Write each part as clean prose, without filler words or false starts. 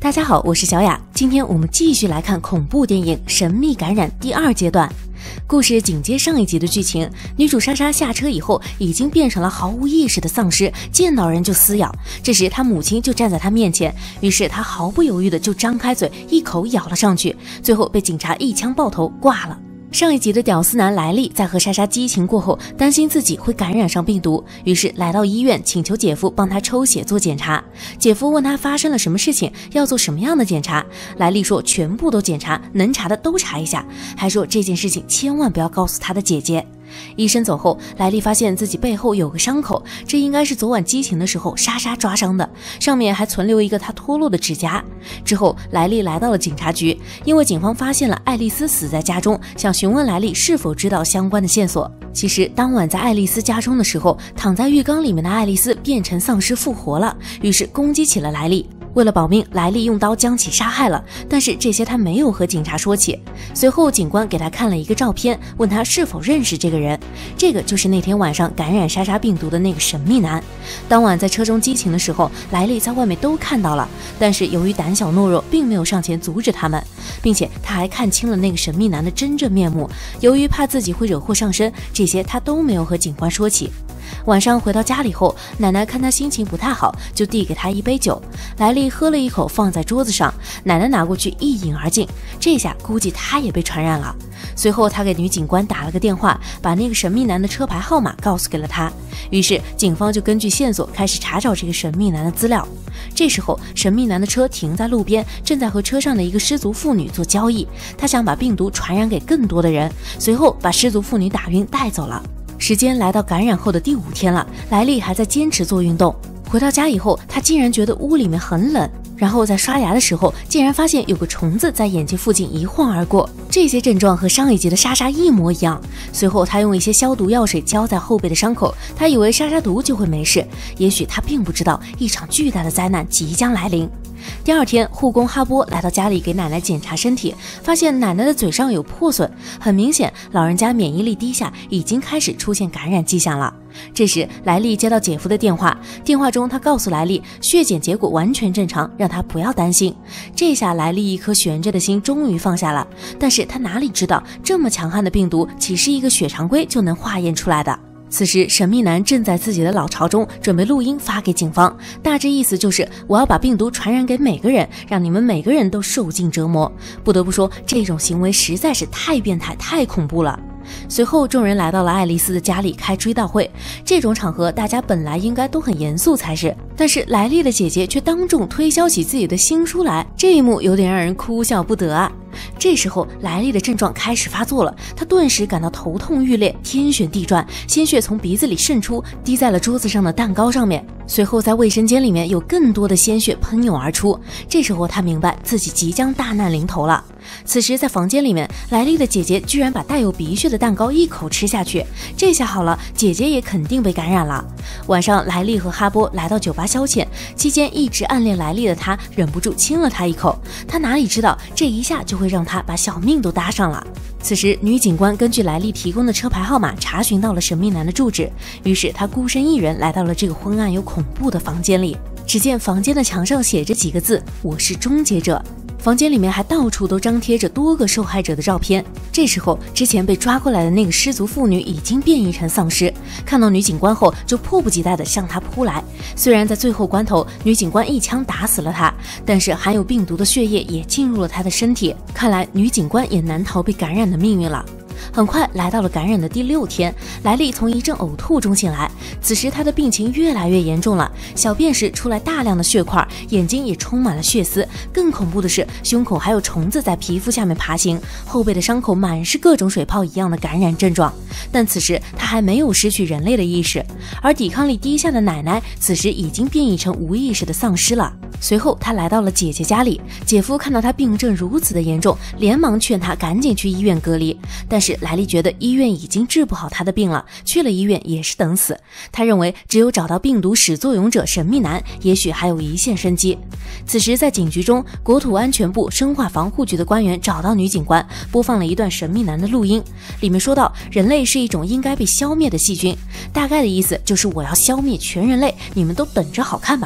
大家好，我是小雅，今天我们继续来看恐怖电影《神秘感染》第2阶段。故事紧接上一集的剧情，女主莎莎下车以后已经变成了毫无意识的丧尸，见到人就撕咬。这时她母亲就站在她面前，于是她毫不犹豫的就张开嘴一口咬了上去，最后被警察一枪爆头挂了。上一集的屌丝男莱利在和莎莎激情过后，担心自己会感染上病毒，于是来到医院请求姐夫帮他抽血做检查。姐夫问他发生了什么事情，要做什么样的检查。莱利说全部都检查，能查的都查一下，还说这件事情千万不要告诉他的姐姐。医生走后，莱利发现自己背后有个伤口，这应该是昨晚激情的时候莎莎抓伤的，上面还存留一个他脱落的指甲。之后莱利来到了警察局，因为警方发现了爱丽丝死在家中，想询问莱利是否知道相关的线索。其实当晚在爱丽丝家中的时候，躺在浴缸里面的爱丽丝变成丧尸复活了，于是攻击起了莱利。为了保命，莱利用刀将其杀害了，但是这些他没有和警察说起。随后警官给他看了一个照片，问他是否认识这个人，这个就是那天晚上感染莎莎病毒的那个神秘男。当晚在车中激情的时候，莱利在外面都看到了，但是由于胆小懦弱，并没有上前阻止他们，并且他还看清了那个神秘男的真正面目。由于怕自己会惹祸上身，这些他都没有和警官说起。晚上回到家里后，奶奶看他心情不太好，就递给他一杯酒。莱利喝了一口，放在桌子上，奶奶拿过去一饮而尽，这下估计他也被传染了。随后他给女警官打了个电话，把那个神秘男的车牌号码告诉给了他。于是警方就根据线索开始查找这个神秘男的资料。这时候神秘男的车停在路边，正在和车上的一个失足妇女做交易，他想把病毒传染给更多的人，随后把失足妇女打晕带走了。时间来到感染后的第5天了，莱利还在坚持做运动。回到家以后，他竟然觉得屋里面很冷，然后在刷牙的时候竟然发现有个虫子在眼睛附近一晃而过，这些症状和上一集的莎莎一模一样。随后他用一些消毒药水浇在后背的伤口，他以为莎莎毒就会没事，也许他并不知道一场巨大的灾难即将来临。第2天，护工哈波来到家里给奶奶检查身体，发现奶奶的嘴上有破损，很明显老人家免疫力低下，已经开始出现感染迹象了。这时莱利接到姐夫的电话，电话中他告诉莱利血检结果完全正常，让他不要担心。这下莱利一颗悬着的心终于放下了，但是他哪里知道这么强悍的病毒岂是一个血常规就能化验出来的。此时神秘男正在自己的老巢中准备录音发给警方，大致意思就是我要把病毒传染给每个人，让你们每个人都受尽折磨。不得不说这种行为实在是太变态太恐怖了。随后众人来到了爱丽丝的家里开追悼会，这种场合大家本来应该都很严肃才是，但是莱利的姐姐却当众推销起自己的新书来，这一幕有点让人哭笑不得啊。这时候莱利的症状开始发作了，他顿时感到头痛欲裂，天旋地转，鲜血从鼻子里渗出，滴在了桌子上的蛋糕上面。随后在卫生间里面有更多的鲜血喷涌而出，这时候他明白自己即将大难临头了。此时在房间里面，莱利的姐姐居然把带有鼻血的蛋糕一口吃下去，这下好了，姐姐也肯定被感染了。晚上莱利和哈波来到酒吧消遣，期间一直暗恋莱利的他忍不住亲了他一口，他哪里知道这一下就会让他把小命都搭上了。此时女警官根据莱利提供的车牌号码查询到了神秘男的住址，于是他孤身一人来到了这个昏暗又恐怖的房间里。只见房间的墙上写着几个字：我是终结者。房间里面还到处都张贴着多个受害者的照片。这时候之前被抓过来的那个失足妇女已经变异成丧尸，看到女警官后就迫不及待地向她扑来。虽然在最后关头女警官一枪打死了她，但是含有病毒的血液也进入了她的身体，看来女警官也难逃被感染的命运了。很快来到了感染的第6天，莱利从一阵呕吐中醒来，此时他的病情越来越严重了，小便时出来大量的血块，眼睛也充满了血丝，更恐怖的是胸口还有虫子在皮肤下面爬行，后背的伤口满是各种水泡一样的感染症状。但此时他还没有失去人类的意识，而抵抗力低下的奶奶此时已经变异成无意识的丧尸了。随后他来到了姐姐家里，姐夫看到他病症如此的严重，连忙劝他赶紧去医院隔离，但是莱利觉得医院已经治不好他的病了，去了医院也是等死。他认为只有找到病毒始作俑者神秘男，也许还有一线生机。此时在警局中，国土安全部生化防护局的官员找到女警官，播放了一段神秘男的录音，里面说到人类是一种应该被消灭的细菌，大概的意思就是我要消灭全人类，你们都等着好看吧。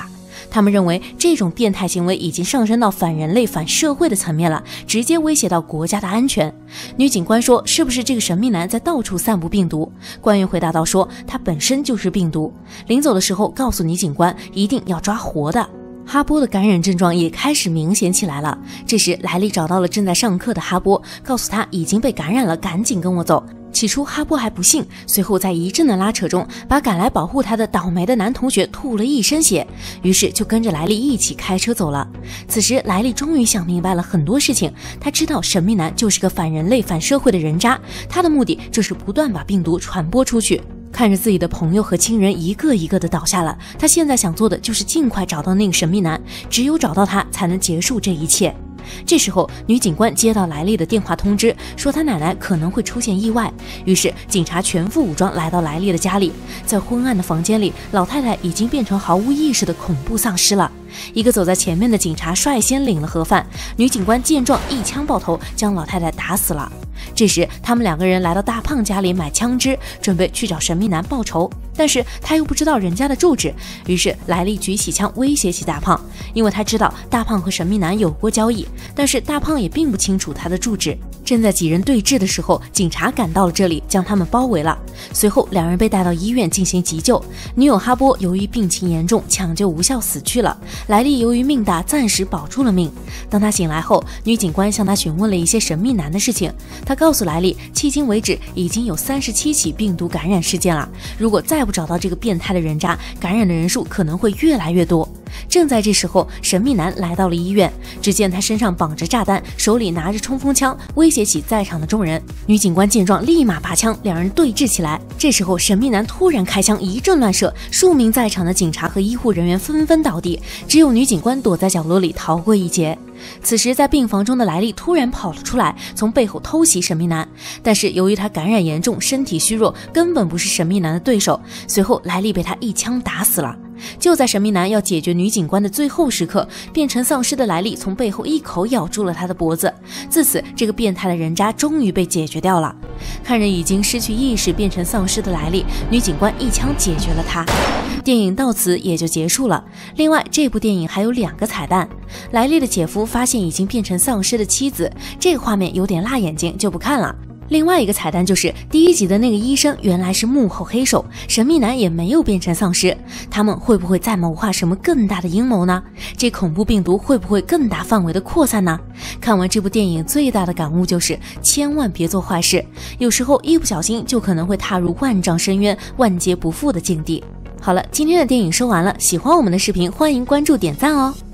他们认为这种变态行为已经上升到反人类、反社会的层面了，直接威胁到国家的安全。女警官说，是不是这个神秘男在到处散布病毒？官员回答道说，他本身就是病毒。临走的时候告诉女警官，一定要抓活的。哈波的感染症状也开始明显起来了。这时莱利找到了正在上课的哈波，告诉他已经被感染了，赶紧跟我走。起初哈波还不信，随后在一阵的拉扯中，把赶来保护他的倒霉的男同学吐了一身血，于是就跟着莱利一起开车走了。此时莱利终于想明白了很多事情，他知道神秘男就是个反人类、反社会的人渣，他的目的就是不断把病毒传播出去。看着自己的朋友和亲人一个一个的倒下了，他现在想做的就是尽快找到那个神秘男，只有找到他才能结束这一切。这时候女警官接到莱利的电话通知，说她奶奶可能会出现意外，于是警察全副武装来到莱利的家里。在昏暗的房间里，老太太已经变成毫无意识的恐怖丧尸了。一个走在前面的警察率先领了盒饭，女警官见状一枪爆头，将老太太打死了。这时他们两个人来到大胖家里买枪支，准备去找神秘男报仇，但是他又不知道人家的住址，于是莱利举起枪威胁起大胖，因为他知道大胖和神秘男有过交易，但是大胖也并不清楚他的住址。正在几人对峙的时候，警察赶到了这里，将他们包围了。随后两人被带到医院进行急救，女友哈波由于病情严重，抢救无效死去了。莱利由于命大，暂时保住了命。当他醒来后，女警官向他询问了一些神秘男的事情，他告诉莱利，迄今为止已经有37起病毒感染事件了，如果再不找到这个变态的人渣，感染的人数可能会越来越多。正在这时候，神秘男来到了医院，只见他身上绑着炸弹，手里拿着冲锋枪，威胁起在场的众人。女警官见状立马拔枪，两人对峙起来。这时候神秘男突然开枪，一阵乱射，数名在场的警察和医护人员纷纷倒地，只有女警官躲在角落里逃过一劫。此时在病房中的莱利突然跑了出来，从背后偷袭神秘男，但是由于他感染严重，身体虚弱，根本不是神秘男的对手。随后莱利被他一枪打死了。就在神秘男要解决女警官的最后时刻，变成丧尸的莱利从背后一口咬住了他的脖子。自此这个变态的人渣终于被解决掉了。看着已经失去意识变成丧尸的莱利，女警官一枪解决了他。电影到此也就结束了。另外这部电影还有2个彩蛋，莱利的姐夫发现已经变成丧尸的妻子，这个画面有点辣眼睛，就不看了。另外一个彩蛋就是第1集的那个医生原来是幕后黑手，神秘男也没有变成丧尸，他们会不会再谋划什么更大的阴谋呢？这恐怖病毒会不会更大范围的扩散呢？看完这部电影最大的感悟就是千万别做坏事，有时候一不小心就可能会踏入万丈深渊，万劫不复的境地。好了，今天的电影说完了，喜欢我们的视频欢迎关注点赞哦。